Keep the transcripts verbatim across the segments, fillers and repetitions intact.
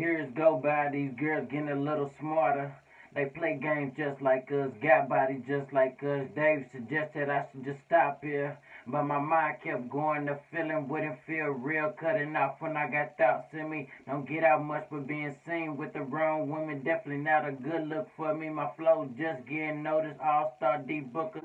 years go by, these girls getting a little smarter. They play games just like us, got bodies just like us. Dave suggested I should just stop here, but my mind kept going. The feeling wouldn't feel real, cutting off when I got thoughts in me. Don't get out much for being seen with the wrong women. Definitely not a good look for me. My flow just getting noticed. All-star D-Booker.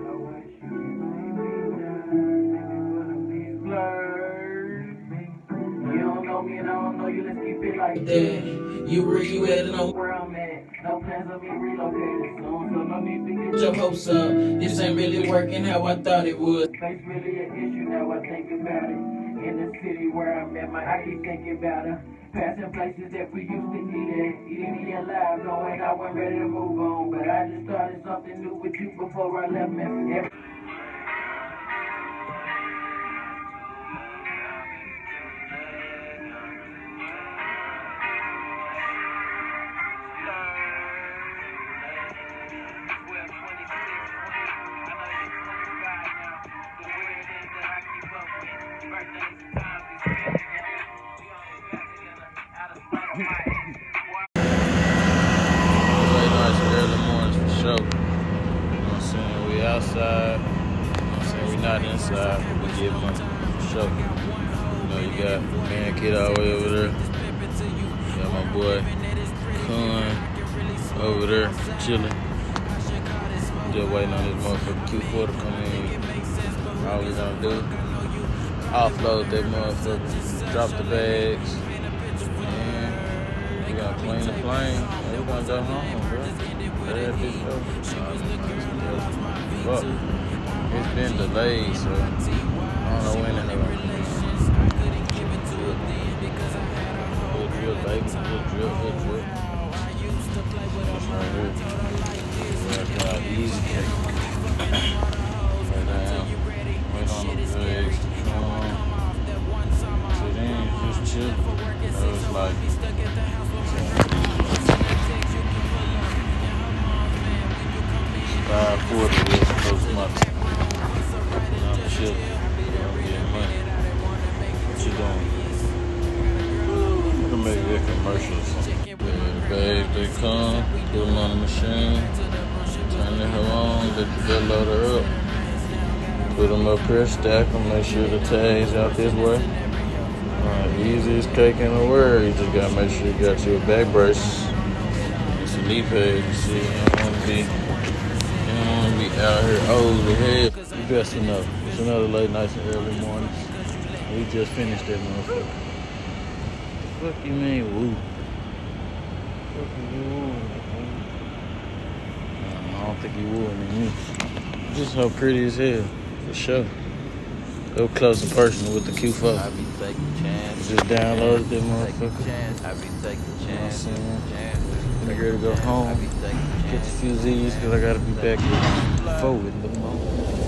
You don't know me and I don't know you. Let's keep it like that. You where you at and know where I'm at. No plans of me relocating soon, so no need to get your hopes up. This ain't really working how I thought it would. Face really an issue now I think about it. In the city where I'm at, my I keep thinking about her. Passing places that we used to eat at. Eating me alive, knowing I wasn't ready to move on. But I just started something new with you before I left Memphis. Outside, you know what I'm saying? We not inside, but we get money for sure. You know, you got man kid all the way over there. You got my boy Kun over there chilling. Just waiting on this motherfucker Q four to come in. All we gonna do, offload that motherfucker, drop the bags, and we gonna clean the plane, and we gonna go home, bro. Let that bitch go. Fuck. It's been delayed, so I don't know when it'll be. Good drill, baby. Good drill, good drill. That's right here. We're got easy cake. Right now, wait on the legs to come. So then you just chill. So it's like five forty was supposed to my time. I'm chilling. I'm getting money. What you doing? I'm gonna make that commercial or something. Yeah, the bags, they come, put them on the machine, turn the hell on, let the belt loader up, put them up here, stack them, make sure the tags out this way. Alright, easiest cake in the world. You just gotta make sure you got your back brace. It's a knee pad, you see, you don't wanna be be out here old as hell. You best to know. It's another late night and early morning. We just finished that motherfucker. The fuck you mean woo? Fuck you woo? I don't think you wooing than me. Just so pretty as hell, for sure. Go close and personal with the Q four. I be taking chances. Just downloaded that motherfucker. I be taking chances. I'm ready to go home. Get the few Z's because I gotta be back here forward in the moment.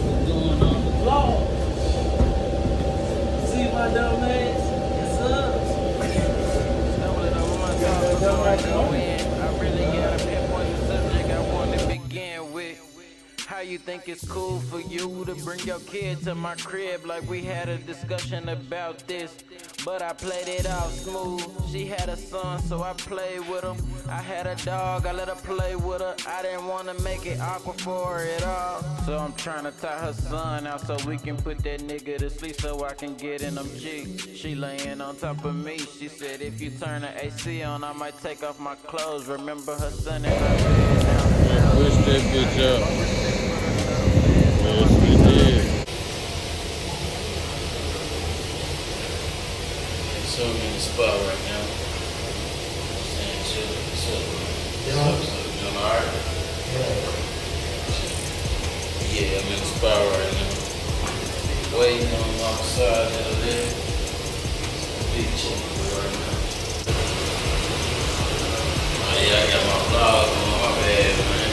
See my dumb ass? Yes, sir. Stumbling over my thoughts before I go in. I really gotta pinpoint the subject I want to begin with. How you think it's cool for you to bring your kid to my crib like we had a discussion about this? But I played it off smooth. She had a son, so I played with him. I had a dog, I let her play with her. I didn't want to make it awkward for her at all. So I'm trying to tie her son out so we can put that nigga to sleep so I can get in them cheeks. She laying on top of me. She said if you turn the A C on, I might take off my clothes. Remember her son in her bed now. Push that bitch up. Yes, we did. So I'm in the spot right now. Staying chilling, chilling. Yeah. So, you doing alright? Yeah. Yeah, I'm in the spot right now. Waiting on my side of the left. Big chicken right now. Oh yeah, I got my vlog on, my bad, man.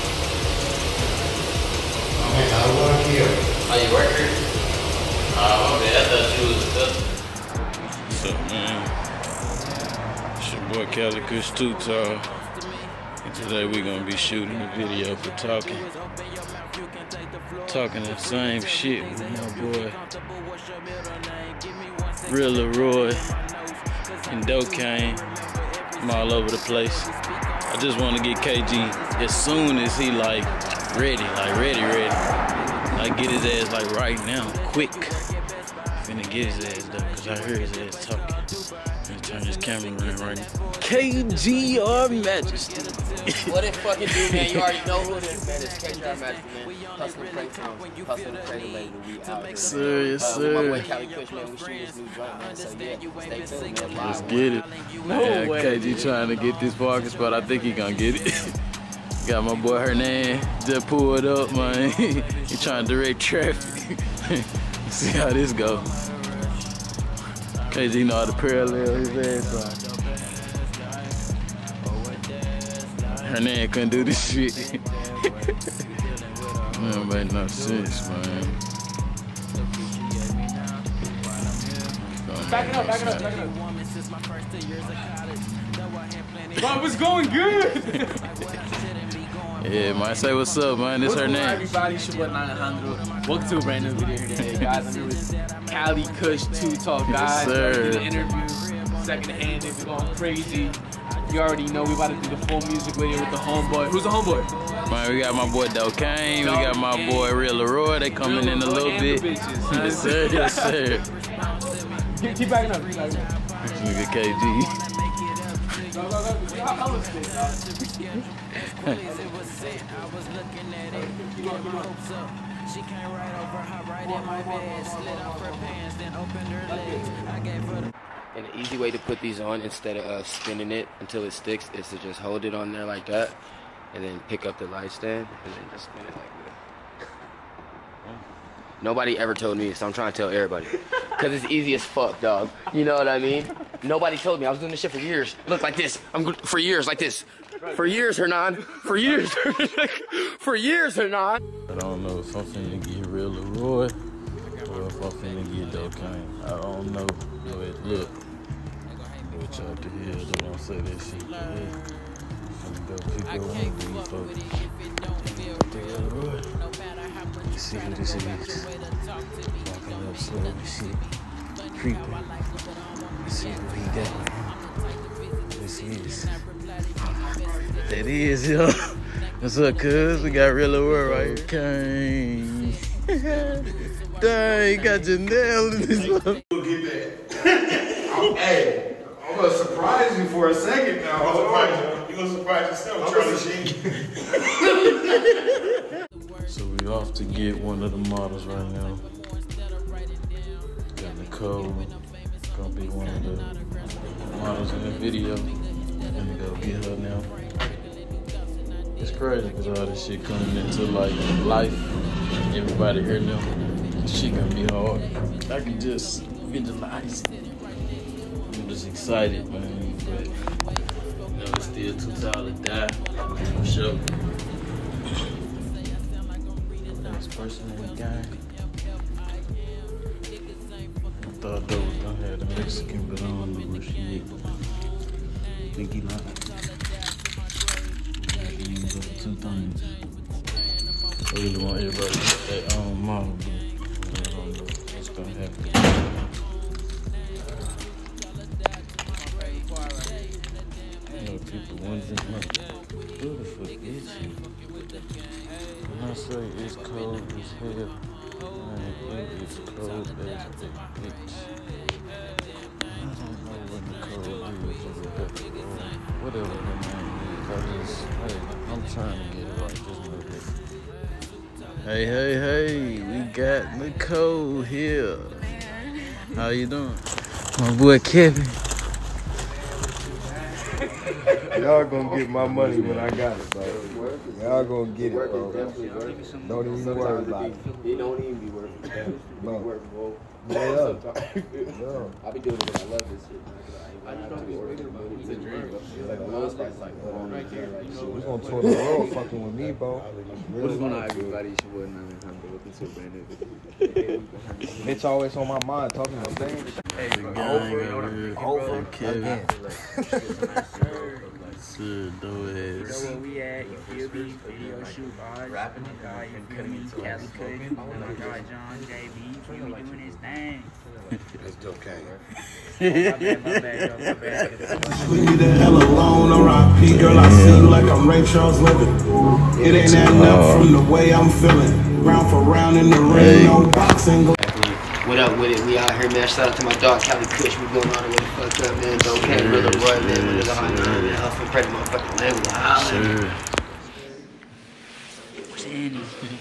Man, I work here. Oh, you work here? Oh, my bad, I thought you was a customer. What's up, man? It's your boy Calicush Too Tall. And today we're gonna be shooting a video for talking. Talking the same shit with my boy Real Leroy and Dokane. I'm all over the place. I just want to get K G as soon as he like ready, like ready, ready. Like get his ass like right now, quick. Finna get his ass though, cause I hear his ass talking. Let me turn his camera around right now. K G R Majesty. What it fucking do, man? You already know who it is, man. It's K G R Majesty, man. Hustling Crazy Films, Hustling Crazy Label. We out here. Sir, yes, uh, sir. with my boy Cali Kush, man. We shooting this new joint, man. So yeah, stay tuned, man. Let's Live. get it. No yeah, way. K G trying to get this parking spot. I think he gonna get it. Got my boy Hernan just pulled up, man. He trying to direct traffic. See how this go. K G know how to parallel his ass off. Hernan couldn't do this shit. Man, make no sense, man. Back it up, back it up, back it up. Bob, it's going good. Yeah, man, say what's up, man. This What's her going on, name. everybody? It's your boy nine hundred. Welcome to a brand new video here today, guys. I'm here with Cali Kush, Two Talk guys. Yes, sir. We're gonna do the interview, second hand, we're going crazy. You already know we about to do the full music video with the homeboy. Who's the homeboy? Man, we got my boy Dokane, we got my boy Real Leroy. They coming in a little bit. Yes, sir, yes, sir. Keep, keep backing up. Keep backing up. This nigga K G. Go, go, go. How, how was it, dog? She came right over, hop right in my bed, slid off her pants, then opened her legs. I gave her the And the easy way to put these on instead of uh, spinning it until it sticks is to just hold it on there like that and then pick up the light stand and then just spin it like that. Nobody ever told me, so I'm trying to tell everybody. Because it's easy as fuck, dog. You know what I mean? Nobody told me. I was doing this shit for years. Look like this. I'm go- for years like this. For years, Hernan. For years. For years, Hernan. I don't know if I'm finna get Real Leroy or if I'm finna get Dokane. I don't know. But look. Which out the hill, they don't say that shit. Finna go pick up one of these folks. Let's see who this is. Walking up slow and shit. Creeping. Let's see who he got. This is. That is, yo. What's up, cuz? We got Real Leroy right here. Kane. Dang, you got Janelle in this one. You'll get that. Hey, I'm gonna surprise you for a second now. I'm gonna surprise you. You're gonna surprise yourself, Charlie Sheen. So we off to get one of the models right now. Got Nicole. Gonna be one of the models in the video. Gonna go get her now. It's crazy because all this shit coming into like life. Everybody here now. This shit gonna be hard. I can just visualize it. I'm just excited, man. But you know, it's still too tall to die. For sure. Next person in the gang. I thought that was gonna have the Mexican, but I don't know where she is. I think he lied. He ends up two things. I really want everybody to get that um, model, but I don't know what's gonna happen. You know, people wondering, like, who the fuck is he? When I say it's cold as hell, man, it is cold as a bitch. I don't know what the code is or whatever, whatever the name is. I just, hey, I'm trying to get it right just a little bit. Hey, hey, hey, we got Nicole here. How you doing? My boy Kevin. Y'all gonna get my money when I got it, bro. Y'all gonna get it, bro. Don't even worry about it. It don't even be worth it. Bro. Yeah. Yeah. I be doing it because I love this shit. I just don't be working about it. It's a dream. Like the lowest price, like one right there. We're gonna tour the world fucking with me, bro. What's going on, everybody? It's your boy nine hundred. Welcome to a brand new video. Bitch always on my mind talking about things. The gang over here, Over Kevin. again. sir, no ass. You know where we at, you feel me? Video shoot, guys. Rapping it, guys, you feel me? Cali Cutting, my guy John J B, you feel me? Doing his thing. That's okay. My bad, my bad, yo, my bad. Leave me the hell alone, R I P, girl, I see you like I'm Ray Charles living. It ain't adding up from the way I'm feeling. Round for round in the ring, no boxing. What up with it? We out here, man. Shout out to my dog, Cali Kush. We going all the way the fuck up, man. Dope, okay, Brother Roy, man. With the hot nine, man. Huffing, pretty motherfucking land. We hollering. What's Andy?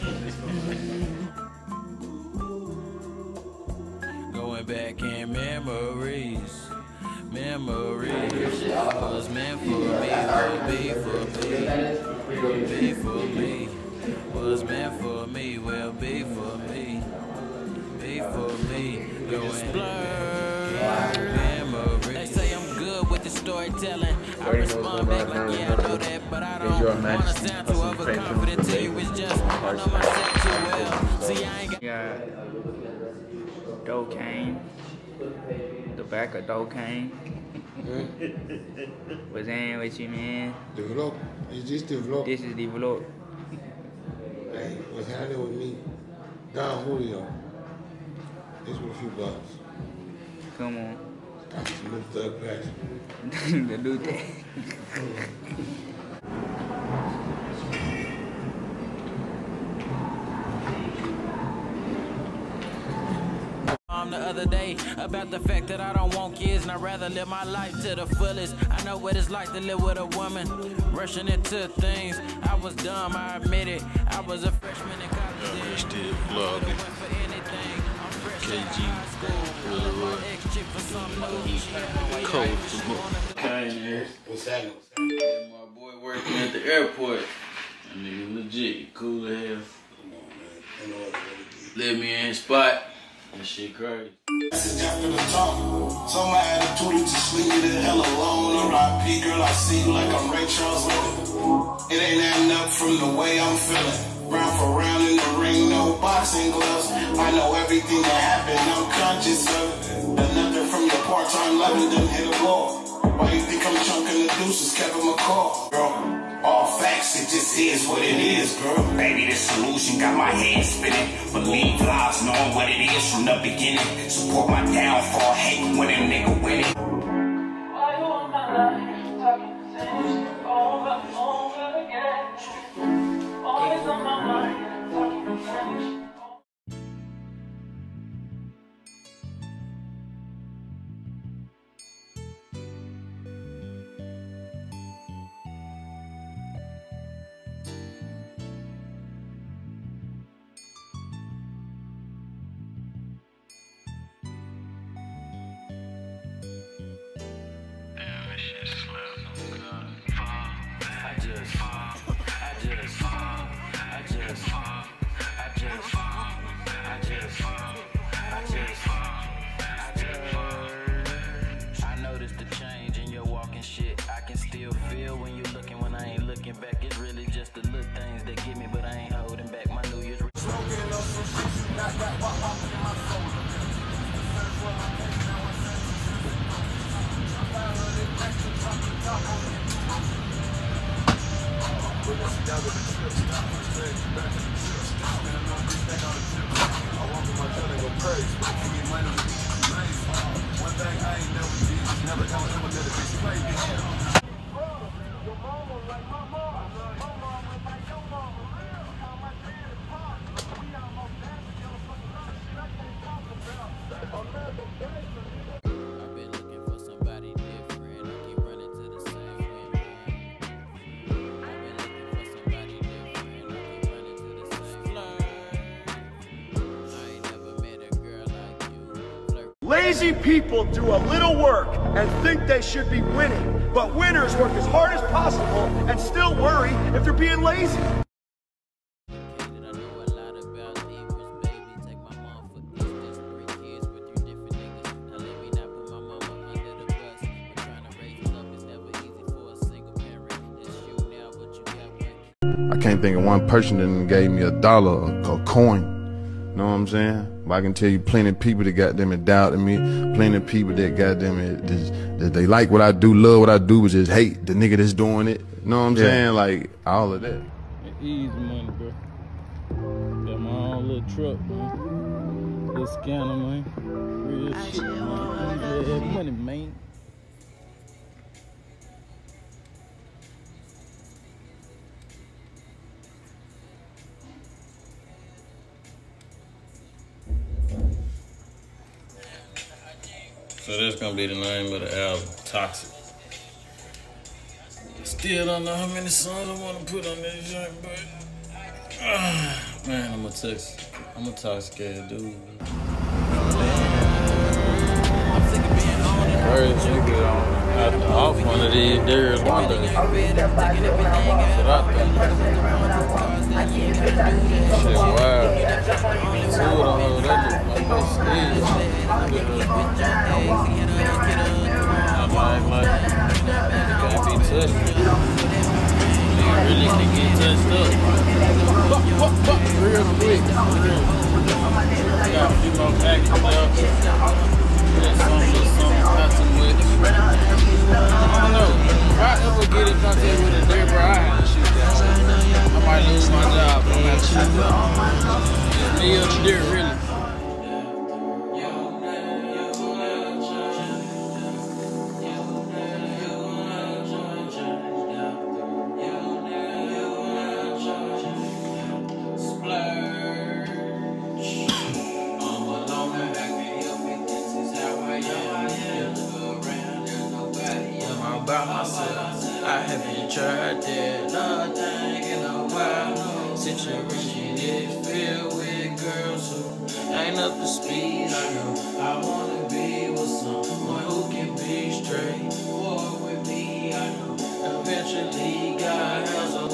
Going back in memories, memories. Was meant for me, will be for me, be for me. Was meant for me, will be for me. For me, going blur memories. They say I'm good with the storytelling. I respond back like, yeah, I know that, but I don't wanna sound too overconfident to you. It's just I know myself too well. See, I ain't got. Yeah, Docaine. The back of Docaine. What's in with you, man? Develop. Is this develop? This is develop. Hey, what's happening with me? Don Julio. This with a few bucks. Come on. Got some new thug patch. The new thing. The other day about the fact that I don't want kids and I'd rather live my life to the fullest. I know what it's like to live with a woman, rushing into things. I was dumb, I admit it. I was a freshman in college. Yeah, we still vlogging. K G, Cold for more. What's happening? Yeah, my boy working at the airport. That nigga legit, cool as hell. Come on, man. Let me in spot. That shit crazy. After the talk, so my attitude is just leave me the hell alone. R I P, girl, I see you like I'm Ray Charles living. It ain't adding up from the way I'm feeling. Round for round in the ring, no boxing gloves. I know everything that happened, I'm conscious of it. Another from your part-time loving done hit a wall. Why you think I'm chunking the deuces, Kevin McCall? Girl. All facts, it just is what it is, girl. Baby, the solution got my head spinning. Believe lies, knowing what it is from the beginning. Support my downfall, hate when a nigga winning. Why you on my life, talking the same shit over and over again? Always on my mind, talking the same shit. Lazy people do a little work and think they should be winning, but winners work as hard as possible and still worry if they're being lazy. I can't think of one person that gave me a dollar or a coin. Know what I'm saying? But I can tell you plenty of people that got them and doubted me, plenty of people that got them and just, that they like what I do, love what I do, but just hate the nigga that's doing it. Know what I'm Yeah. saying? Like, all of that. Easy money, bro. Got my own little truck, man. Little scanner, man. Real shit, man. Yeah, money, man. So that's gonna be the name of the album, Toxic. Still don't know how many songs I wanna put on this joint, but uh, man, I'm a toxic, I'm a toxic ass dude. First nigga on off one of these days one day. That's what I think. Shit wild. Two of them hoes, they look like they scared. I'm like, can't be touched. Nigga really can get touched up. Fuck, fuck, fuck, real quick. Got a few more packages left. Get some, get some, not too much. I don't know. If I ever get in contact with a neighbor, I have to shoot that. I might lose my job, but I'm gonna have to shoot that. It's me or the deer, really. By myself, I haven't tried that, nothing in a while. Situation is filled with girls who ain't up to speed. I know I wanna be with someone who can be straightforward with me. I know eventually God has a